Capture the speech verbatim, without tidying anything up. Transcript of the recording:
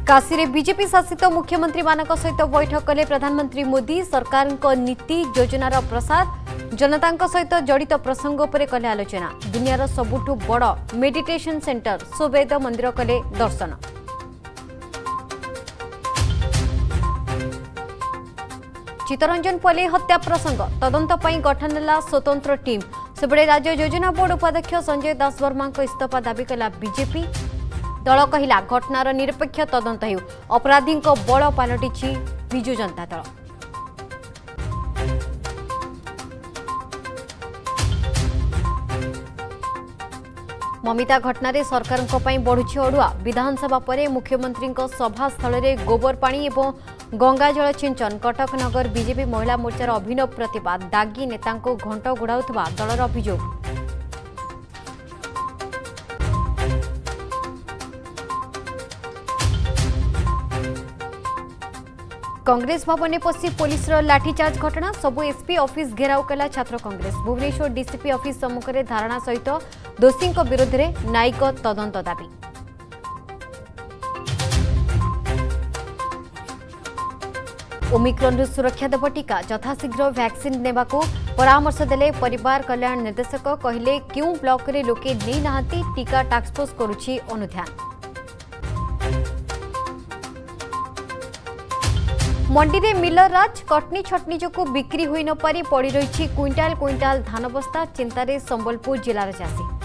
काशी रे बीजेपी शासित मुख्यमंत्री मानक सहित बैठक कले प्रधानमंत्री मोदी। सरकार नीति योजनार प्रसार जनता सहित जड़ित प्रसंग उपरे कले आलोचना। दुनियार सबुठु बड़ मेडिटेशन सेंटर सोवेद मंदिर कले दर्शन। चित्तरंजन पले हत्या प्रसंग तदंत पई गठन होला स्वतंत्र टीम। सेबड़े राज्य योजना बोर्ड उपाध्यक्ष संजय दास वर्मा इस्तीफा दाबी कला बीजेपी। दल कहिला घटनार निरपेक्ष तदंत हेउ। अपराधी बल पलटि विजु जनता दल। ममिता घटना सरकार बढ़ुछि अड़ुआ। विधानसभा पर मुख्यमंत्री सभा स्थल में गोबर पानी एवं गंगा जल सिंचन। कटक नगर बीजेपी महिला मोर्चार अभिनव प्रतिवाद। दागी नेता घंट घोड़ाउथबा दलर अभियोग। कांग्रेस भवन में पशि पुलिस लाठीचार्ज घटना। सबु एसपी ऑफिस घेराव कला छात्र कांग्रेस। भुवनेश्वर डीसीपी ऑफिस सम्मुख में धारणा सहित दोषी विरोध में न्यायिक तदंत दाबी। ओमिक्रॉन सुरक्षा देव टीका। यथाशीघ्र वैक्सीन नेबा को परामर्श देले परिवार कल्याण निर्देशक। कहले क्यों ब्लॉक रे लोके नहीं नहांती टीका टास्क फोर्स करुछि अनुध्यान। मंडी में मिलर राज। कटनी छटनी जो बिक्री होई न पारी पड़ी रही क्विंटाल क्विंटाल धान बस्ता। चिंतार संबलपुर जिलार चाषी।